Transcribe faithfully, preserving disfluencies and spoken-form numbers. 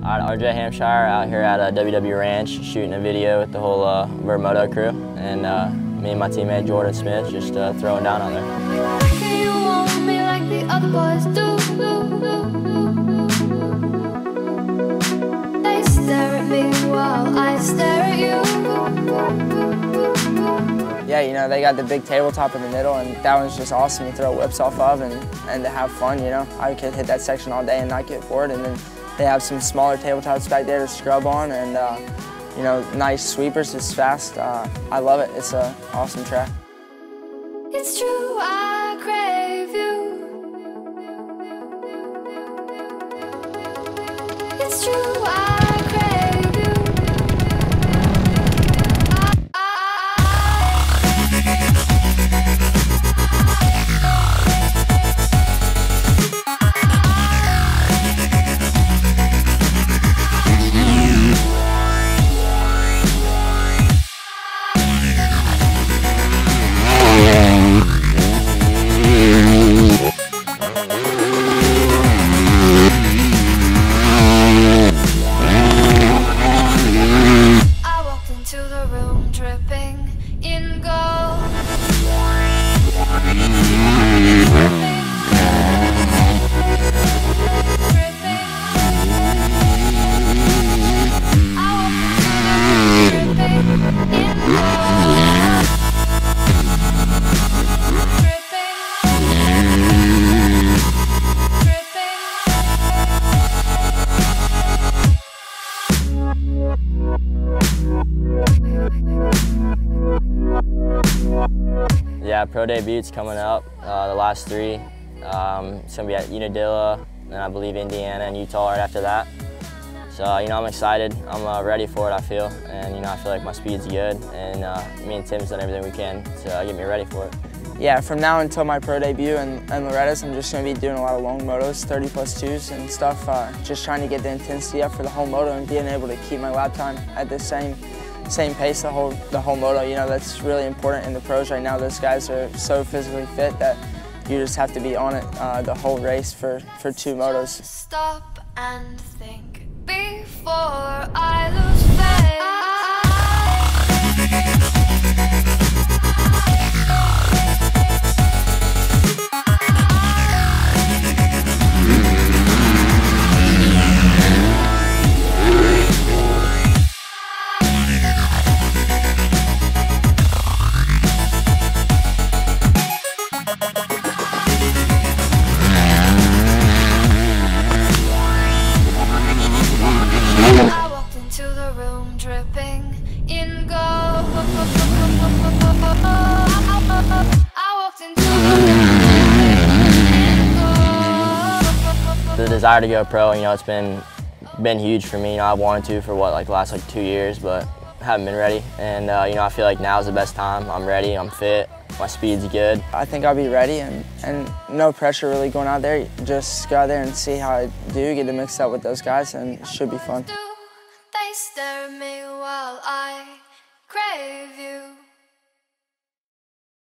Alright, R J Hampshire out here at uh, W W Ranch shooting a video with the whole uh, vurbmoto crew, and uh, me and my teammate Jordan Smith just uh, throwing down on there. You want me like the other boys do. They stare at me while I stare at you. Yeah, you know, they got the big tabletop in the middle, and that one's just awesome to throw whips off of and, and to have fun, you know. I could hit that section all day and not get bored, and then they have some smaller tabletops back there to scrub on, and uh, you know, nice sweepers. It's fast. Uh, I love it. It's an awesome track. It's true, I crave you. It's true, I crave you. I, Yeah, pro debut's coming up, uh, the last three. Um, it's going to be at Unadilla, and I believe Indiana and Utah right after that. So, uh, you know, I'm excited. I'm uh, ready for it, I feel. And, you know, I feel like my speed's good. And uh, me and Tim's done everything we can to uh, get me ready for it. Yeah, from now until my pro debut and, and Loretta's, I'm just going to be doing a lot of long motos, thirty plus twos and stuff. Uh, just trying to get the intensity up for the whole moto and being able to keep my lap time at the same same pace the whole the whole moto. You know, that's really important in the pros right now. Those guys are so physically fit that you just have to be on it uh, the whole race for for two motos. Stop and think before I lose faith. I walked into the room dripping in gold. I walked into the room. The desire to go pro, you know, it's been been huge for me. You know, I've wanted to for what, like the last like two years, but haven't been ready. And uh, you know, I feel like now is the best time. I'm ready. I'm fit. My speed's good. I think I'll be ready, and, and no pressure really going out there. Just go out there and see how I do, get to mix up with those guys, and it should be fun.